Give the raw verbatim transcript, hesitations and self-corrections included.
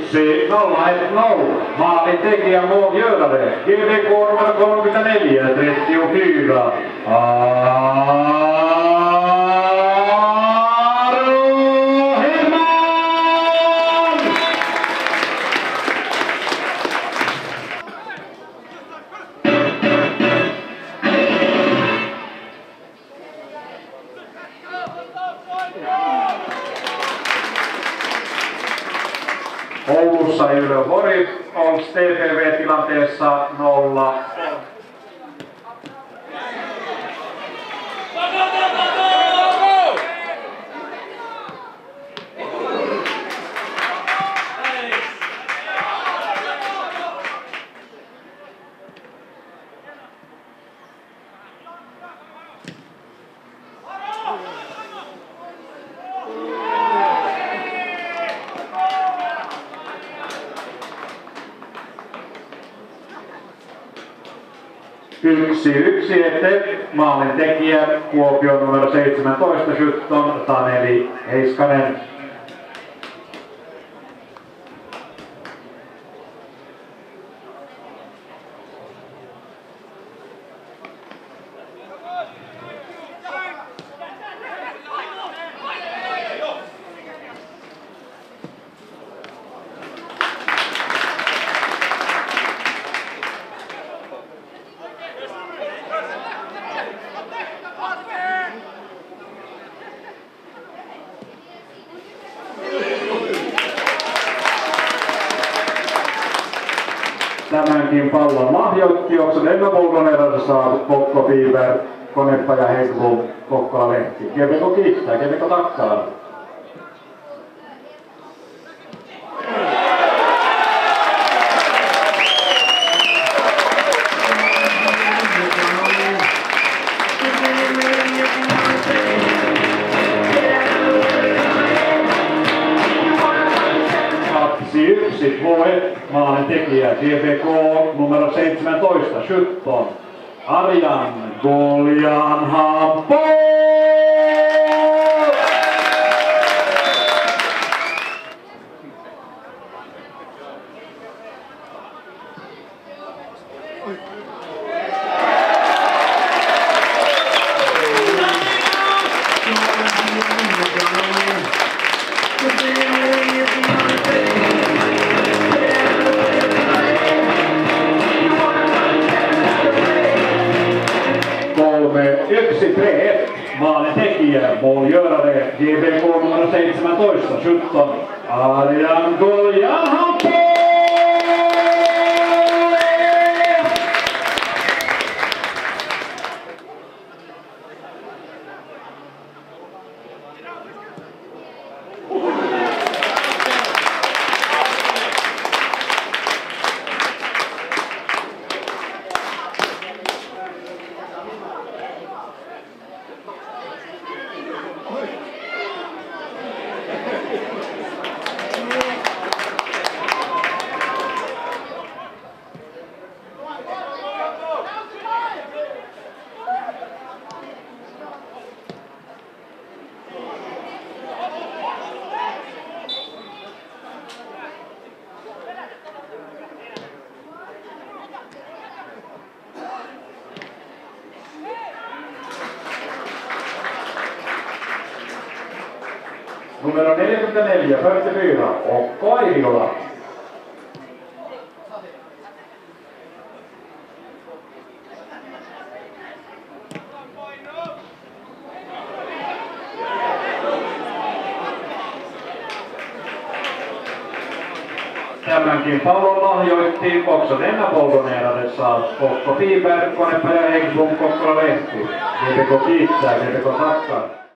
yksi nolla nolla. Maalin tekijä målgörare. G B K nummer kolmekymmentäneljä, trettiofyra. Aro Hedman! Oulussa Ylö Vori on T P V-tilanteessa nolla. Yksi yksi eteen. Maalin tekijä Kuopion numero seitsemäntoista Skytton Taneli Heiskanen. Tämänkin pallon lahjoitti Oksan Ennapuldon erässä saatu Kokko Fiber, Konepaja Hegblom, Kokkola Lehti. Keveko kiittää, Keveko takkaa. Yksi Moe, maalin tekijä G B K numero seitsemäntoista Skytton Arjan Goljan Hampo! Yksi tre, maalin tekijä, målgörare, G B K numero seitsemäntoista, Skytton, Arjan Goljan Hampo! Numero neljäkymmentäneljä, fyrtiofyra, Okko Aiviola. Tämänkin pallon lahjoitti Oksan Ennapuldon erädessä Kokko Fiber, Konepaja Hegblom, Kokkola Lehti. G B K kiittää, G B K takkaa.